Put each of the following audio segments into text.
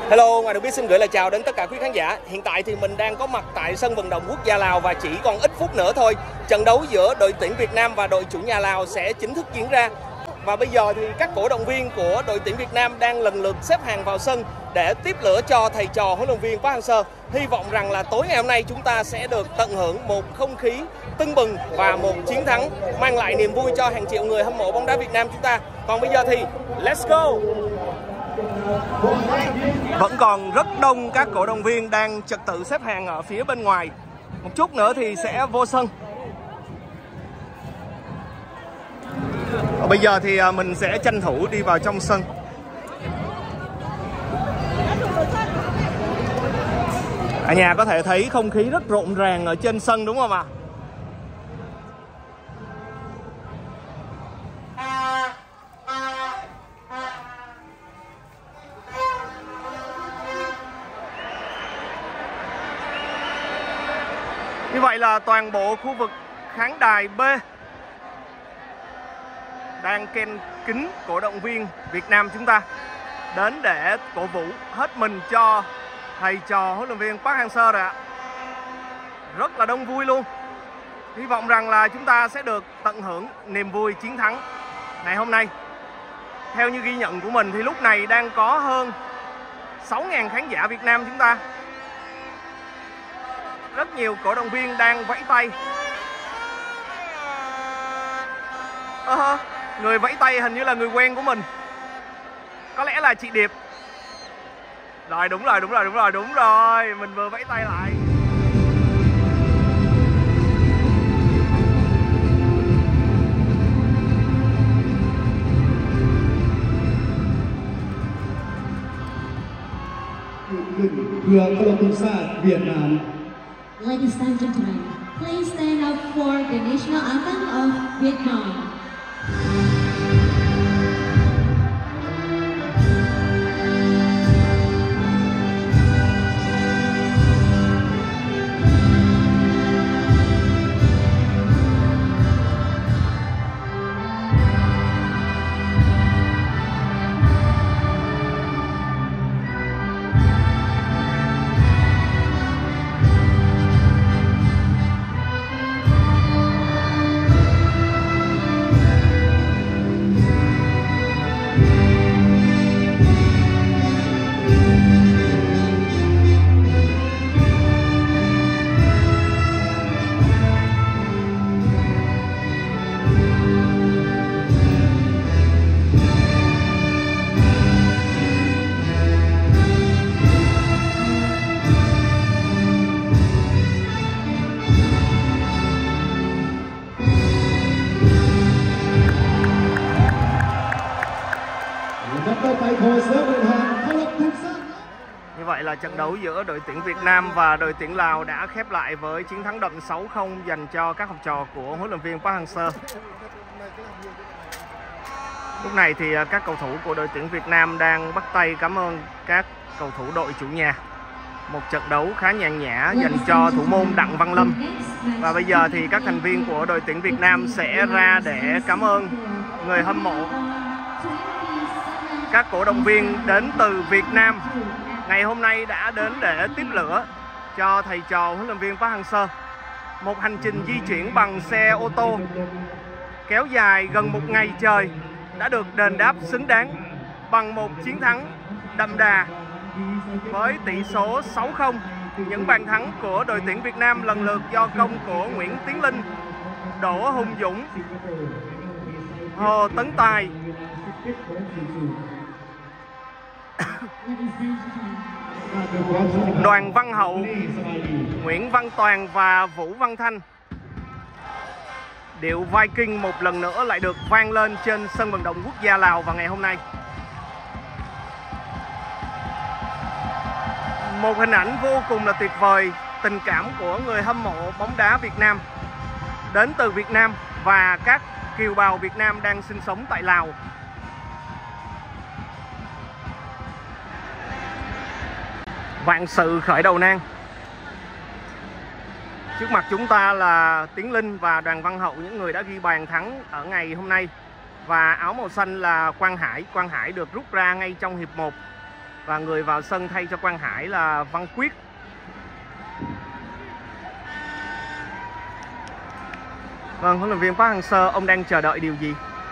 Hello, Ngoài Được Biết xin gửi lời chào đến tất cả quý khán giả. Hiện tại thì mình đang có mặt tại sân vận động quốc gia Lào và chỉ còn ít phút nữa thôi, trận đấu giữa đội tuyển Việt Nam và đội chủ nhà Lào sẽ chính thức diễn ra. Và bây giờ thì các cổ động viên của đội tuyển Việt Nam đang lần lượt xếp hàng vào sân để tiếp lửa cho thầy trò huấn luyện viên Park Hang-seo. Hy vọng rằng là tối ngày hôm nay chúng ta sẽ được tận hưởng một không khí tưng bừng và một chiến thắng mang lại niềm vui cho hàng triệu người hâm mộ bóng đá Việt Nam chúng ta. Còn bây giờ thì let's go! Vẫn còn rất đông các cổ động viên đang trật tự xếp hàng ở phía bên ngoài. Một chút nữa thì sẽ vô sân. Bây giờ thì mình sẽ tranh thủ đi vào trong sân. Ở nhà có thể thấy không khí rất rộn ràng ở trên sân đúng không ạ? Như vậy là toàn bộ khu vực khán đài B đang ken kín cổ động viên Việt Nam chúng ta đến để cổ vũ hết mình cho thầy trò huấn luyện viên Park Hang-seo rồi ạ. Rất là đông vui luôn. Hy vọng rằng là chúng ta sẽ được tận hưởng niềm vui chiến thắng ngày hôm nay. Theo như ghi nhận của mình thì lúc này đang có hơn 6.000 khán giả Việt Nam chúng ta. Rất nhiều cổ động viên đang vẫy tay. Người vẫy tay hình như là người quen của mình. Có lẽ là chị Điệp. Rồi đúng rồi. Mình vừa vẫy tay lại. Vừa câu lạc bộ xã Việt Nam. Ladies and gentlemen, please stand up for the national anthem of Vietnam. Như vậy là trận đấu giữa đội tuyển Việt Nam và đội tuyển Lào đã khép lại với chiến thắng đậm 6-0 dành cho các học trò của huấn luyện viên Park Hang-seo. Lúc này thì các cầu thủ của đội tuyển Việt Nam đang bắt tay cảm ơn các cầu thủ đội chủ nhà. Một trận đấu khá nhàn nhã dành cho thủ môn Đặng Văn Lâm. Và bây giờ thì các thành viên của đội tuyển Việt Nam sẽ ra để cảm ơn người hâm mộ. Các cổ động viên đến từ Việt Nam ngày hôm nay đã đến để tiếp lửa cho thầy trò huấn luyện viên Park Hang-seo. Một hành trình di chuyển bằng xe ô tô kéo dài gần một ngày trời đã được đền đáp xứng đáng bằng một chiến thắng đậm đà với tỷ số 6-0. Những bàn thắng của đội tuyển Việt Nam lần lượt do công của Nguyễn Tiến Linh, Đỗ Hùng Dũng, Hồ Tấn Tài, Đoàn Văn Hậu, Nguyễn Văn Toàn và Vũ Văn Thanh. Điệu Viking một lần nữa lại được vang lên trên sân vận động quốc gia Lào vào ngày hôm nay. Một hình ảnh vô cùng là tuyệt vời, tình cảm của người hâm mộ bóng đá Việt Nam đến từ Việt Nam và các kiều bào Việt Nam đang sinh sống tại Lào. Vạn sự khởi đầu nan. Trước mặt chúng ta là Tiến Linh và Đoàn Văn Hậu, những người đã ghi bàn thắng ở ngày hôm nay. Và áo màu xanh là Quang Hải. Quang Hải được rút ra ngay trong hiệp 1. Và người vào sân thay cho Quang Hải là Văn Quyết. Vâng, huấn luyện viên Park Hang-seo, ông đang chờ đợi điều gì?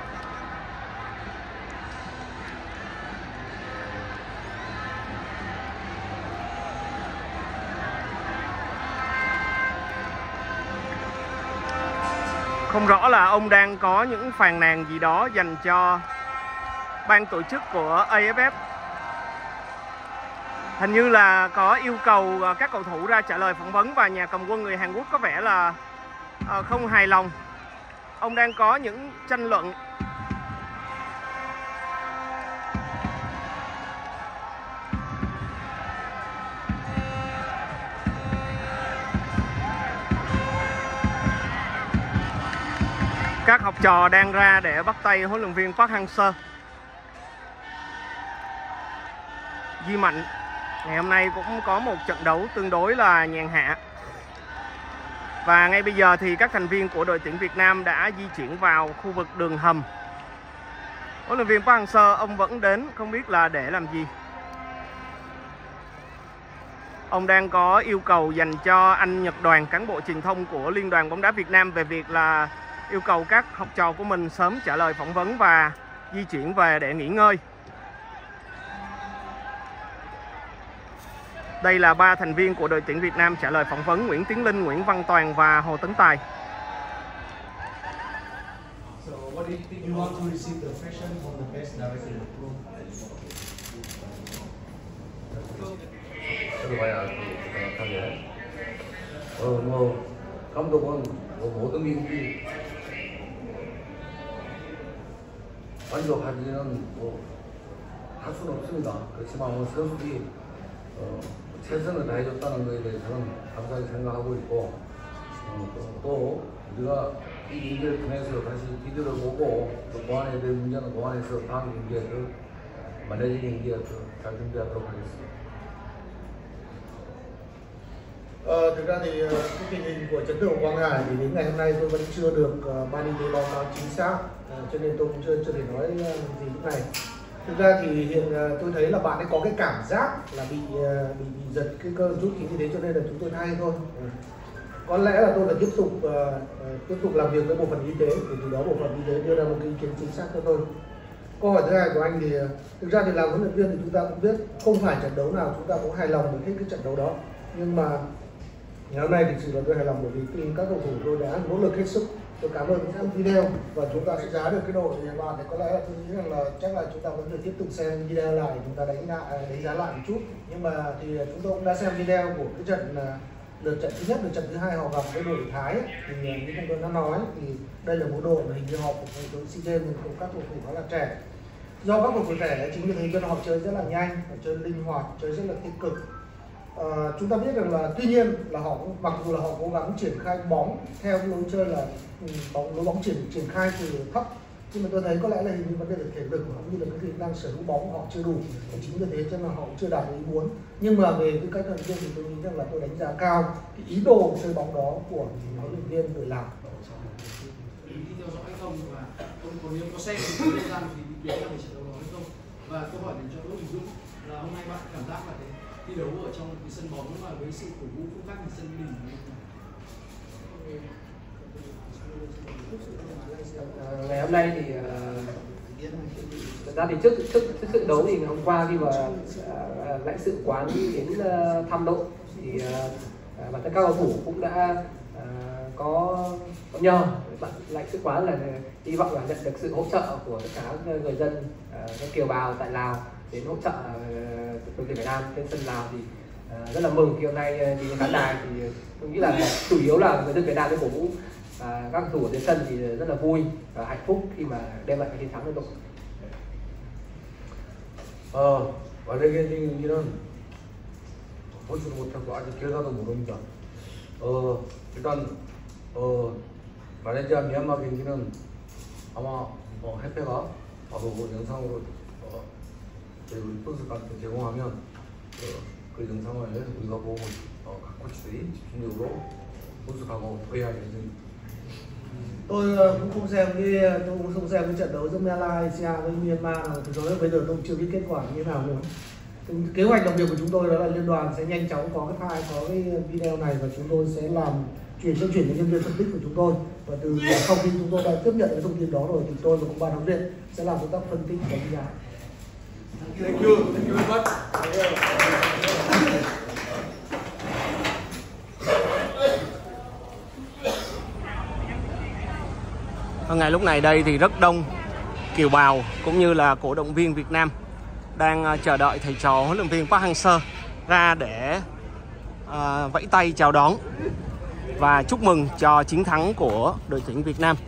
Không rõ là ông đang có những phàn nàn gì đó dành cho ban tổ chức của AFF. Hình như là có yêu cầu các cầu thủ ra trả lời phỏng vấn và nhà cầm quân người Hàn Quốc có vẻ là không hài lòng. Ông đang có những tranh luận. Các học trò đang ra để bắt tay huấn luyện viên Park Hang-seo. Duy Mạnh ngày hôm nay cũng có một trận đấu tương đối là nhàn hạ. Và ngay bây giờ thì các thành viên của đội tuyển Việt Nam đã di chuyển vào khu vực đường hầm. Huấn luyện viên Park Hang-seo ông vẫn đến, không biết là để làm gì. Ông đang có yêu cầu dành cho anh Nhật Đoàn, cán bộ truyền thông của Liên đoàn bóng đá Việt Nam, về việc là yêu cầu các học trò của mình sớm trả lời phỏng vấn và di chuyển về để nghỉ ngơi. Đây là 3 thành viên của đội tuyển Việt Nam trả lời phỏng vấn: Nguyễn Tiến Linh, Nguyễn Văn Toàn và Hồ Tấn Tài. So what do you think you want to receive the question from the best director in the room? 들어가야 정확하게. 뭐 감독은 뭐 모든 미국이 만족하지는 뭐 할 수는 없습니다. 그렇지만 오늘 선수들이 최선을 다해줬다는 것에 대해서는 감사하게 생각하고 있고 또 우리가 이 경기를 통해서 다시 비디오를 보고 또 보완해야 될 문제는 보완해서 다음 경기에 더 만약의 경기에 더 잘 준비하도록 하겠습니다. Thực ra thì cái tình hình của chấn thương Quang Hải thì đến ngày hôm nay tôi vẫn chưa được ban y tế báo cáo chính xác, cho nên tôi cũng chưa thể nói gì lúc này. Thực ra thì hiện tôi thấy là bạn ấy có cái cảm giác là bị giật cái cơ rút khí như thế, cho nên là chúng tôi thay thôi. Có lẽ là tôi phải tiếp tục làm việc với bộ phận y tế để từ đó bộ phận y tế đưa ra một cái ý kiến chính xác cho tôi. Câu hỏi thứ hai của anh thì thực ra thì làm huấn luyện viên thì chúng ta cũng biết không phải trận đấu nào chúng ta cũng hài lòng với hết cái trận đấu đó, nhưng mà ngày hôm nay thực sự là tôi hài lòng bởi vì các cầu thủ tôi đã nỗ lực hết sức. Tôi cảm ơn xem video và chúng ta sẽ giá được cái độ của bạn thì có lẽ là tôi nghĩ rằng là chắc là chúng ta vẫn phải tiếp tục xem video lại, chúng ta đánh giá lại một chút. Nhưng mà thì chúng tôi cũng đã xem video của cái trận lượt trận thứ nhất, lượt trận thứ hai họ gặp với đội Thái ấy. Thì như chúng tôi đã nói thì đây là một đội mà hình như họ phục vụ SEA Games nhưng các cầu thủ khá là trẻ. Do các cầu thủ trẻ chính vì thế cho nên họ chơi rất là nhanh, họ chơi linh hoạt, chơi rất là tích cực. Chúng ta biết rằng là tuy nhiên là họ mặc dù là họ cố gắng triển khai bóng theo lối chơi là lối bóng triển khai từ thấp, nhưng mà tôi thấy có lẽ là hình như vấn đề về thể lực cũng như là cái kỹ năng sở hữu bóng họ chưa đủ, chính vì thế cho nên họ cũng chưa đạt được ý muốn. Nhưng mà về cái cách huấn luyện viên thì tôi nghĩ rằng là tôi đánh giá cao cái ý đồ chơi bóng đó của huấn luyện viên người Lào. Đi theo dõi hay không và còn nếu có xem thì có liên quan thì biết là về trận đấu đó hay không. Và câu hỏi dành cho Đỗ Đình Dũng là hôm nay bạn cảm giác là cái thi đấu ở trong cái sân bóng và với sự cổ vũ không khác thì sân Mỹ Đình ngày hôm nay thì thật ra thì trước sự đấu thì hôm qua khi mà lãnh sự quán đến thăm đội thì bản thân các cầu thủ cũng đã có nhờ bạn lãnh sự quán là hy vọng là nhận được sự hỗ trợ của tất cả người dân các kiều bào tại Lào đến hỗ trợ đội tuyển Việt Nam trên sân Lào. Thì rất là mừng khi hôm nay thì khán đài thì tôi nghĩ là chủ yếu là người dân Việt Nam đến cổ vũ các cầu thủ ở trên sân thì rất là vui và hạnh phúc khi mà đem lại cái chiến thắng cho đội. 만약에 경기는 보지도 못하고 아직 결과도 모릅니다. 일단 말레이시아 미얀마 경기는 아마 해패가 바로 영상으로 저희 우리 분석한테 제공하면 그 영상을 우리가 보고 각 코치들이 집중적으로 분석하고 회의할 예정입니다. Tôi cũng không xem cái trận đấu giữa Malaysia với Myanmar nào, thì bây giờ tôi chưa biết kết quả như thế nào nữa. Kế hoạch làm việc của chúng tôi đó là liên đoàn sẽ nhanh chóng có cái video này và chúng tôi sẽ chuyển cho nhân viên phân tích của chúng tôi, và từ sau khi chúng tôi đã tiếp nhận cái thông tin đó rồi thì tôi và cùng ban huấn luyện sẽ làm công tác phân tích đánh giá. Thank you very much. Ngay lúc này đây thì rất đông kiều bào cũng như là cổ động viên Việt Nam đang chờ đợi thầy trò huấn luyện viên Park Hang-seo ra để vẫy tay chào đón và chúc mừng cho chiến thắng của đội tuyển Việt Nam.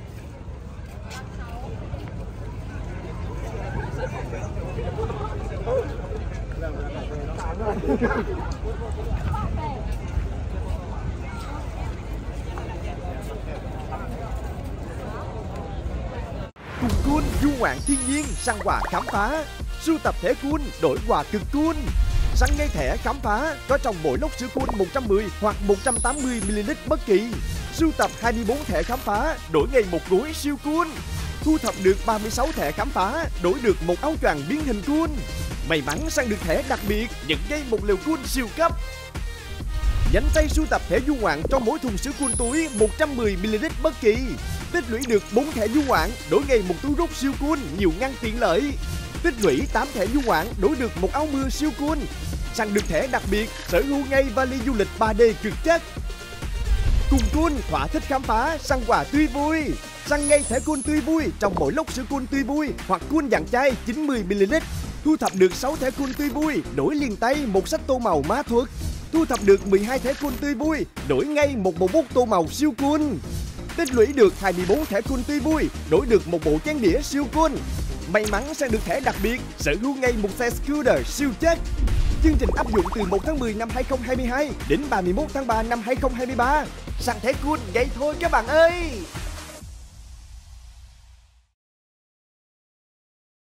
Cùng cool du ngoạn thiên nhiên, săn quà khám phá. Sưu tập thẻ cool đổi quà cực cool. Săn ngay thẻ khám phá có trong mỗi lốc sữa cool 110 hoặc 180ml bất kỳ. Sưu tập 24 thẻ khám phá đổi ngay một gối siêu cool. Thu thập được 36 thẻ khám phá đổi được một áo choàng biến hình cool. May mắn săn được thẻ đặc biệt nhận ngay một lều cool siêu cấp. Nhanh tay sưu tập thẻ du ngoạn trong mỗi thùng sữa cool túi 110ml bất kỳ. Tích lũy được 4 thẻ du ngoạn đổi ngay một túi rút siêu cool nhiều ngăn tiện lợi. Tích lũy 8 thẻ du ngoạn đổi được một áo mưa siêu cool. Săn được thẻ đặc biệt sở hữu ngay vali du lịch 3D cực chất. Cùng cool thỏa thích khám phá, săn quà tươi vui. Săn ngay thẻ cool tươi vui trong mỗi lốc sữa cool tươi vui hoặc cool dạng chai 90ml. Thu thập được 6 thẻ cool tươi vui đổi liền tay một sách tô màu má thuật. Thu thập được 12 thẻ cool tươi vui đổi ngay một bộ bút tô màu siêu cool. Tích lũy được 24 thẻ cool tươi vui đổi được một bộ chén đĩa siêu cool. May mắn săn được thẻ đặc biệt sở hữu ngay một xe scooter siêu chất. Chương trình áp dụng từ 1 tháng 10 năm 2022 đến 31 tháng 3 năm 2023. Săn thẻ cool vậy thôi các bạn ơi.